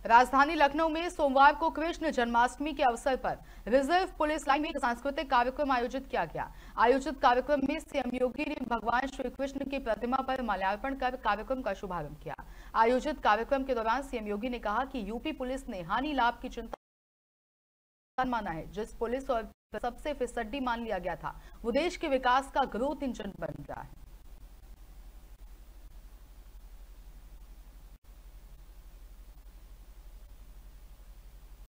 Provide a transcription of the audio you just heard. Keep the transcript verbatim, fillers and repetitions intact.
राजधानी लखनऊ में सोमवार को कृष्ण जन्माष्टमी के अवसर पर रिजर्व पुलिस लाइन में एक सांस्कृतिक कार्यक्रम आयोजित किया गया। आयोजित कार्यक्रम में सीएम योगी ने भगवान श्री कृष्ण की प्रतिमा पर माल्यार्पण कर कार्यक्रम का शुभारंभ किया। आयोजित कार्यक्रम के दौरान सीएम योगी ने कहा कि यूपी पुलिस ने हानि लाभ की चिंता माना है। जिस पुलिस और सबसे फिसड्डी मान लिया गया था, वो देश के विकास का ग्रोथ इंजन बन गया है।